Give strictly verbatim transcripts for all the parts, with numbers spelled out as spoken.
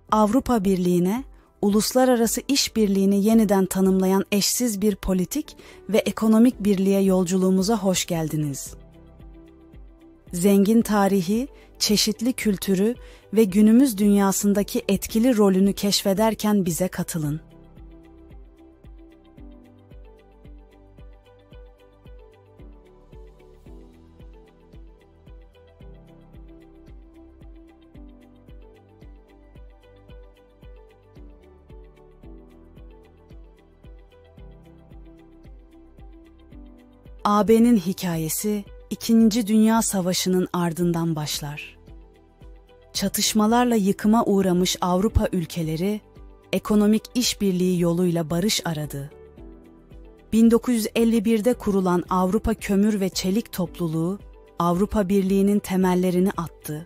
Avrupa Birliği'ne, uluslararası işbirliğini yeniden tanımlayan eşsiz bir politik ve ekonomik birliğe yolculuğumuza hoş geldiniz. Zengin tarihi, çeşitli kültürü ve günümüz dünyasındaki etkili rolünü keşfederken bize katılın. A B'nin hikayesi, İkinci Dünya Savaşı'nın ardından başlar. Çatışmalarla yıkıma uğramış Avrupa ülkeleri, ekonomik işbirliği yoluyla barış aradı. bin dokuz yüz elli bir'de kurulan Avrupa Kömür ve Çelik Topluluğu, Avrupa Birliği'nin temellerini attı.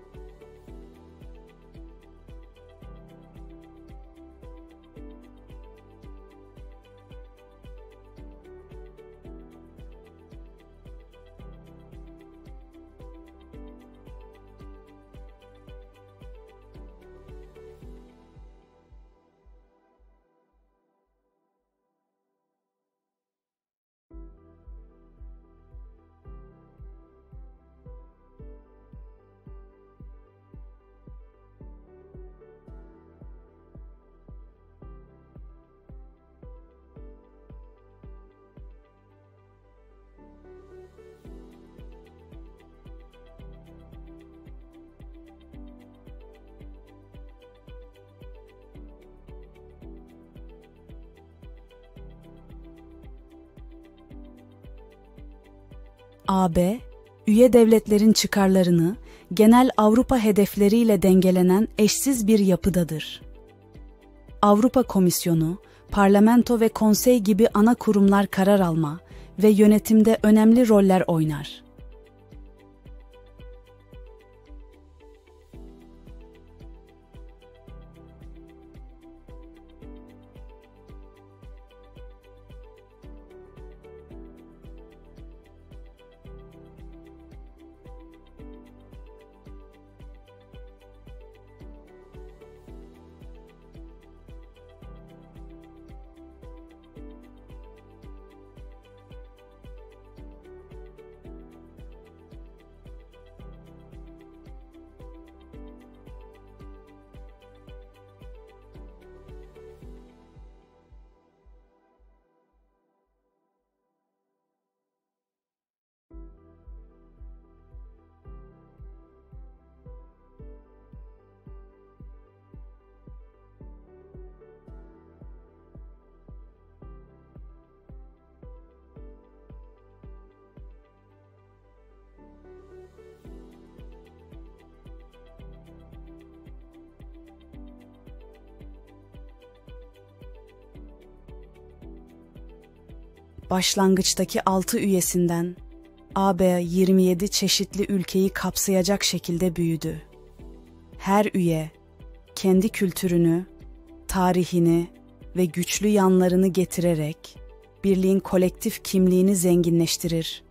A B, üye devletlerin çıkarlarını genel Avrupa hedefleriyle dengelenen eşsiz bir yapıdadır. Avrupa Komisyonu, Parlamento ve Konsey gibi ana kurumlar karar alma ve yönetimde önemli roller oynar. Başlangıçtaki altı üyesinden A B yirmi yedi çeşitli ülkeyi kapsayacak şekilde büyüdü. Her üye kendi kültürünü, tarihini ve güçlü yanlarını getirerek birliğin kolektif kimliğini zenginleştirir.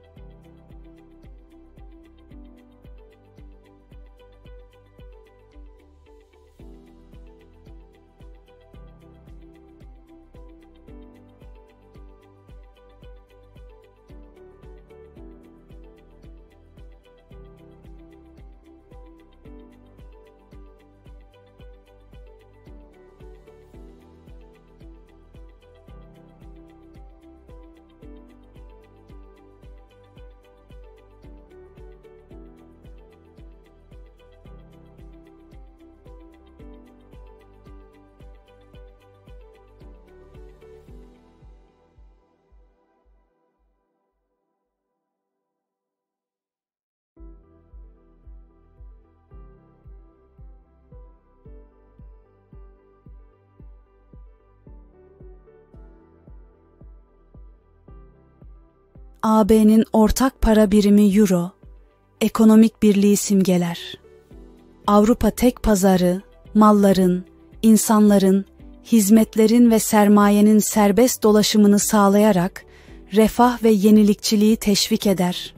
A B'nin ortak para birimi Euro, ekonomik birliği simgeler. Avrupa tek pazarı, malların, insanların, hizmetlerin ve sermayenin serbest dolaşımını sağlayarak refah ve yenilikçiliği teşvik eder.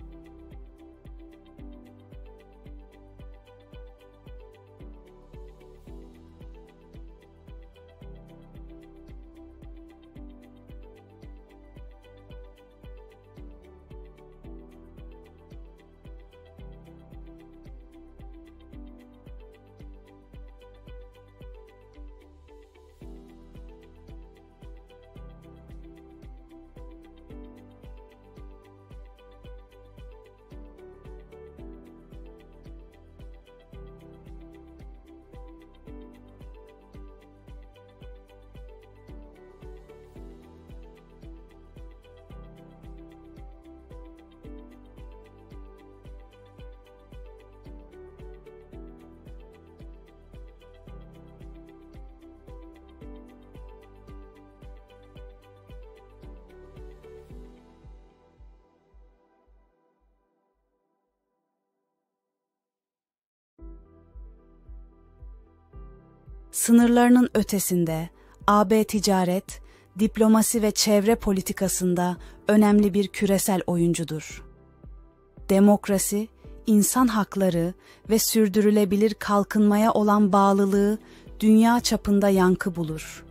sınırlarının ötesinde A B ticaret, diplomasi ve çevre politikasında önemli bir küresel oyuncudur. Demokrasi, insan hakları ve sürdürülebilir kalkınmaya olan bağlılığı dünya çapında yankı bulur.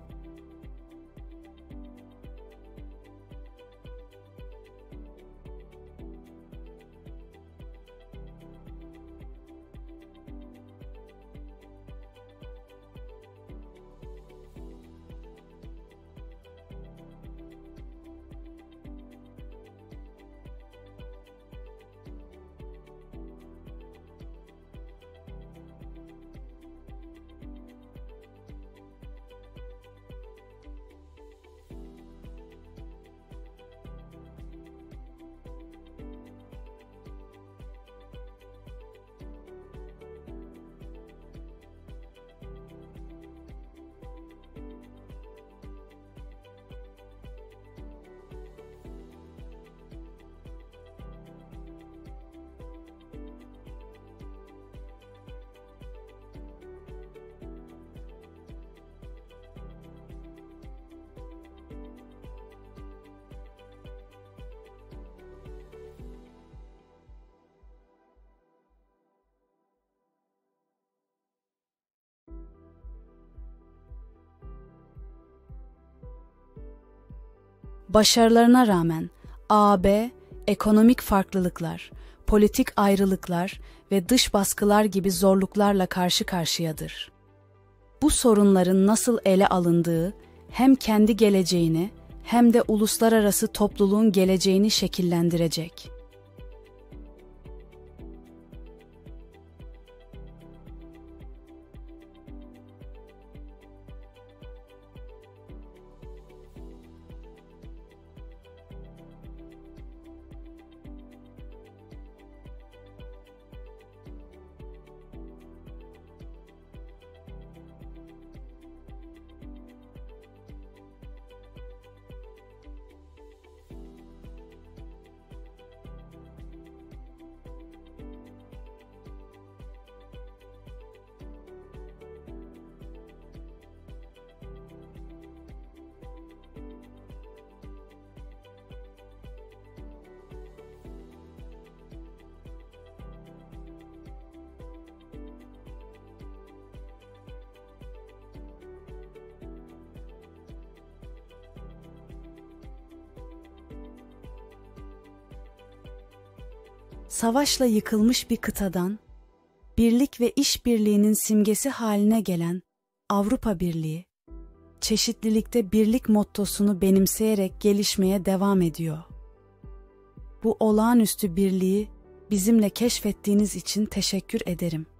Başarılarına rağmen A B, ekonomik farklılıklar, politik ayrılıklar ve dış baskılar gibi zorluklarla karşı karşıyadır. Bu sorunların nasıl ele alındığı hem kendi geleceğini hem de uluslararası topluluğun geleceğini şekillendirecek. Savaşla yıkılmış bir kıtadan, birlik ve işbirliğinin simgesi haline gelen Avrupa Birliği, çeşitlilikte birlik mottosunu benimseyerek gelişmeye devam ediyor. Bu olağanüstü birliği bizimle keşfettiğiniz için teşekkür ederim.